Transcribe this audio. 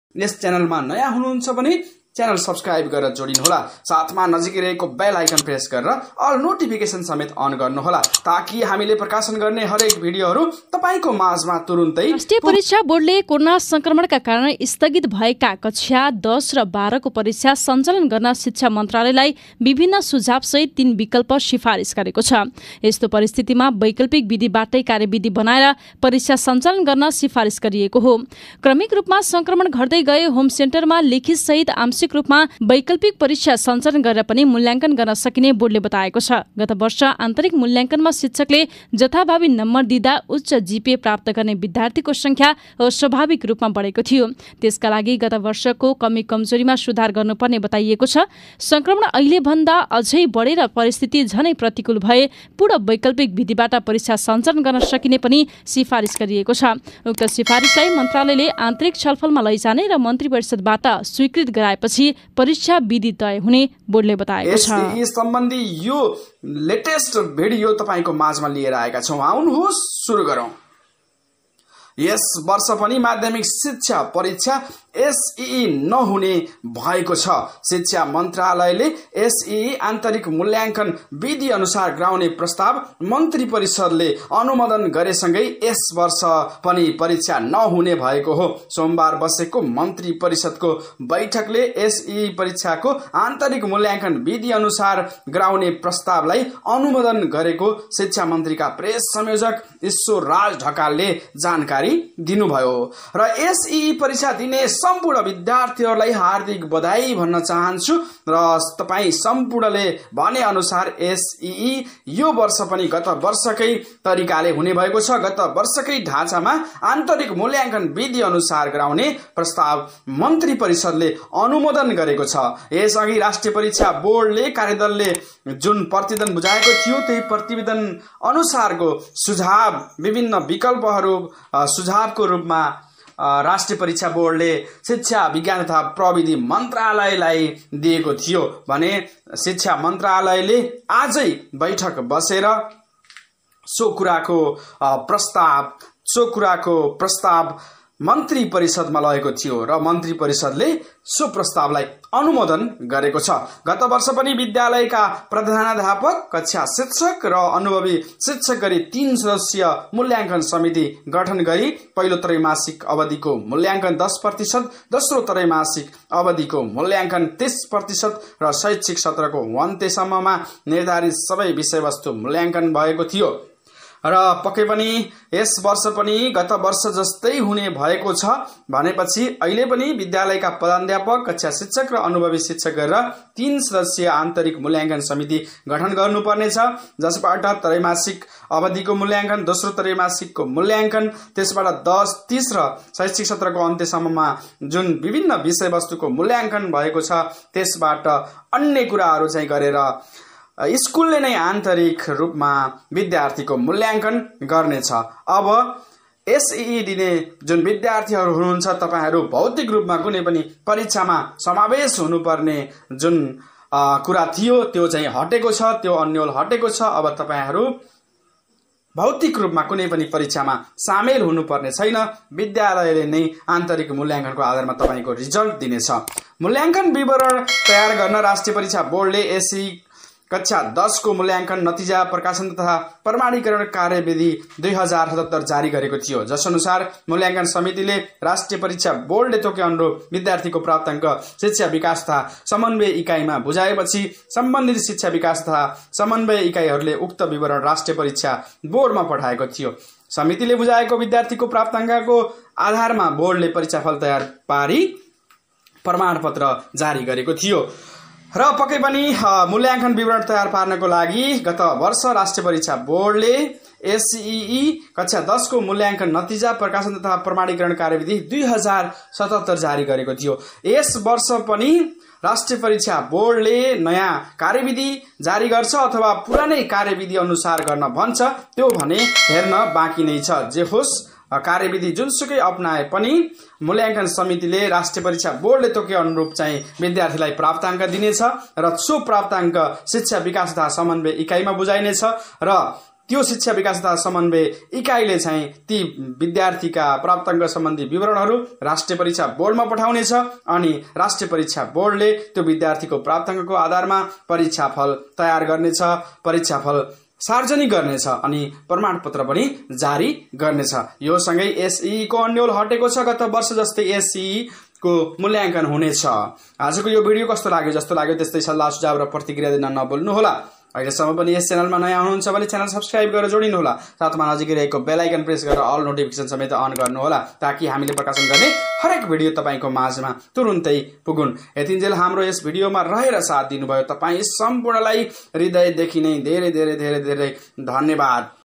यस च्यानलमा नयाँ हुनुहुन्छ भने च्यानल सब्स्क्राइब गरेर जोडिनुहोला। साथमा नजिकै रहेको बेल आइकन प्रेस गरेर अल नोटिफिकेसन समेत अन गर्नुहोला ताकि हामीले प्रकाशन गर्ने हरेक भिडियोहरू तपाईको माझमा तुरुन्तै। राष्ट्रिय परीक्षा बोर्डले कोरोना संक्रमणका कारण स्थगित भएका कक्षा 10 र 12 को परीक्षा सञ्चालन गर्न शिक्षा मन्त्रालयलाई विभिन्न सुझाव सहित 3 विकल्प सिफारिस गरेको छ। यस्तो परिस्थितिमा वैकल्पिक विधिबाटै कार्यविधि बनाएर परीक्षा सञ्चालन गर्न सिफारिस गरिएको हो। क्रमिक रूपमा संक्रमण घट्दै गए होम सेन्टरमा लिखित सहित आंशिक रूपमा वैकल्पिक परीक्षा सञ्चालन गरेर पनि मूल्याङ्कन गर्न सकिने बोर्डले बताएको छ। गत वर्ष आन्तरिक मूल्याङ्कनमा शिक्षकले जथाभावी नम्बर दिँदा उच्च जीपीए प्राप्त गर्ने विद्यार्थीको संख्या अस्वाभाविक रूपमा बढेको थियो। त्यसका लागि गत वर्षको कमी कमजोरीमा सुधार गर्नुपर्ने बताइएको छ। संक्रमण अहिले भन्दा अझै बढेर परिस्थिति झनै प्रतिकूल भए पूर्ण वैकल्पिक विधिबाट परीक्षा सञ्चालन गर्न सकिने पनि सिफारिस गरिएको छ। उक्त सिफारिसलाई मन्त्रालयले आन्तरिक छलफलमा लैजाने र मन्त्री परिषदबाट स्वीकृत गराएपछि परीक्षा विधि तय हुने बोर्डले बताएको छ। एसईई सम्बन्धी यो लेटेस्ट भिडियो तपाईको माझमा लिएर आएका छौं। आउनुहोस् सुरु गरौं। यस वर्ष पनि माध्यमिक शिक्षा परीक्षा एसईई नहुने भएको छ। शिक्षा मन्त्रालयले एसईई आन्तरिक मूल्याङ्कन विधि अनुसार गराउने प्रस्ताव मन्त्री परिषदले अनुमोदन गरेसँगै यस वर्ष पनि परीक्षा नहुने भएको हो। सोमबार बसेको मन्त्री परिषदको बैठकले एसईई परीक्षाको आन्तरिक मूल्याङ्कन विधि अनुसार गराउने प्रस्तावलाई अनुमोदन गरेको शिक्षा मन्त्रीका प्रेस संयोजक ईश्वरराज ढकालले जानकारी दिनुभयो। र एसईई परीक्षा दिने सम्पूर्ण विद्यार्थीहरूलाई हार्दिक बधाई भन्न चाहन्छु र तपाई सम्पूर्णले भने अनुसार एसईई यो वर्ष पनि गत वर्षकै तरिकाले हुने भएको छ। गत वर्षकै ढाँचामा आन्तरिक मूल्याङ्कन विधि अनुसार गराउने प्रस्ताव मन्त्री परिषदले अनुमोदन गरेको छ। यसअघि राष्ट्रिय परीक्षा बोर्डले कार्यदलले जुन प्रतिवेदन बुझाएको थियो त्यही प्रतिवेदन अनुसारको सुझाव विभिन्न विकल्पहरू सुझावको रूपमा राष्ट्रिय परीक्षा बोर्डले शिक्षा विज्ञान तथा प्रविधि मन्त्रालयलाई दिएको थियो भने शिक्षा मन्त्रालयले आजै बैठक बसेर सो कुराको प्रस्ताव मन्त्री परिषदमा लगेको थियो र मन्त्री परिषदले सो प्रस्तावलाई अनुमोदन गरेको छ। गत वर्ष पनि विद्यालयका प्रधानाध्यापक, कक्षा शिक्षक र अनुभवी शिक्षक गरी 3 सदस्यीय मूल्याङ्कन समिति गठन गरी पहिलो त्रैमासिक अवधिको मूल्याङ्कन 10%, दोस्रो त्रैमासिक अवधिको मूल्याङ्कन 30% र शैक्षिक सत्रको अन्त्यसम्ममा निर्धारित सबै विषयवस्तु मूल्याङ्कन भएको थियो। र पक्कै पनि यस वर्ष पनि गत वर्ष जस्तै हुने भएको छ भनेपछि अहिले पनि विद्यालयका प्रधानाध्यापक, कक्षा शिक्षक र अनुभवी शिक्षक गरेर 3 सदस्यीय आन्तरिक मूल्याङ्कन समिति गठन गर्नुपर्नेछ, जसबाट त्रैमासिक अवधिको मूल्याङ्कन, दोस्रो त्रैमासिकको मूल्याङ्कन, त्यसबाट 10, 30 र शैक्षिक सत्रको अन्त्यसम्ममा जुन विभिन्न विषयवस्तुको मूल्याङ्कन भएको छ त्यसबाट अन्य कुराहरू चाहिँ गरेर स्कुलले नै आन्तरिक रूपमा विद्यार्थीको मूल्याङ्कन गर्नेछ। अब एसईई दिने जुन विद्यार्थीहरू हुनुहुन्छ तपाईहरू भौतिक रूपमा कुनै पनि परीक्षामा समावेश हुनुपर्ने जुन कुरा थियो त्यो चाहिँ हटेको छ, त्यो अन्यल हटेको छ। अब तपाईहरू भौतिक रूपमा कुनै पनि परीक्षामा सामेल हुनुपर्ने छैन। विद्यालयले नै आन्तरिक मूल्याङ्कनको आधारमा तपाईको रिजल्ट दिनेछ। मूल्याङ्कन विवरण तयार गर्न राष्ट्रिय परीक्षा बोर्डले एसईई कक्षा 10 को मूल्याङ्कन नतिजा प्रकाशन तथा प्रमाणीकरण कार्यविधि 2077 जारी गरेको थियो, जसअनुसार मूल्याङ्कन समितिले राष्ट्रिय परीक्षा बोर्डले तोके अनुरूप विद्यार्थीको प्राप्ताङ्क शिक्षा विकास तथा समन्वय इकाइमा बुझाएपछि सम्बन्धित शिक्षा विकास तथा समन्वय इकाइहरूले उक्त विवरण राष्ट्रिय परीक्षा बोर्डमा पठाएको थियो। समितिले बुझाएको विद्यार्थीको प्राप्ताङ्कको आधारमा बोर्डले परीक्षाफल तयार पारी प्रमाणपत्र जारी गरेको थियो। र पक्कै पनि मूल्याङ्कन विवरण तयार पार्नको लागि गत वर्ष राष्ट्रिय परीक्षा बोर्डले एसईई कक्षा 10 को मूल्याङ्कन नतिजा प्रकाशन तथा प्रमाणीकरण कार्यविधि 2077 जारी गरेको थियो। यस वर्ष पनि राष्ट्रिय परीक्षा बोर्डले नयाँ कार्यविधि जारी गर्छ अथवा पुरानै कार्यविधि अनुसार गर्न भन्छ त्यो भने हेर्न बाँकी नै छ। जे होस् कार्यविधि जुनसुकै अपनाए पनि मूल्याङ्कन समितिले राष्ट्रिय परीक्षा बोर्डले तोके अनुरूप चाहिँ विद्यार्थीलाई प्राप्ताङ्क दिनेछ र सो प्राप्ताङ्क शिक्षा विकास तथा समन्वय इकाइमा बुझाइनेछ र त्यो शिक्षा विकास तथा समन्वय इकाइले चाहिँ ती विद्यार्थीका प्राप्ताङ्क सम्बन्धी विवरणहरू राष्ट्रिय परीक्षा बोर्डमा पठाउनेछ अनि राष्ट्रिय परीक्षा बोर्डले त्यो विद्यार्थीको प्राप्ताङ्कको आधारमा परीक्षाफल तयार गर्नेछ, परीक्षाफल सार्वजनिक गर्नेछ अनि प्रमाणपत्र पनि जारी गर्नेछ। यो सँगै एसईई को अन्यल हटेको छ। गत वर्ष जस्तै एसईई को मूल्याङ्कन हुनेछ। आजको यो भिडियो कस्तो लाग्यो? जस्तो लाग्यो त्यस्तै सल्लाह सुझाव र प्रतिक्रिया दिन नभुल्नुहोला। अहिलेसम्म पनि यस च्यानलमा नयाँ हुनुहुन्छ भने च्यानल सब्स्क्राइब गरेर जोडिनुहोला। साथमा नजिकै रहेको बेल आइकन प्रेस गरेर अल नोटिफिकेसन समेत अन गर्नुहोला ताकि हामीले प्रकाशन गर्ने हरेक भिडियो तपाईको माझमा तुरुन्तै पुगुन्। यतिन्जेल हाम्रो यस भिडियोमा रहेर साथ दिनुभयो तपाई सम्पूर्णलाई हृदयदेखि नै धेरै धेरै धेरै धेरै धन्यवाद।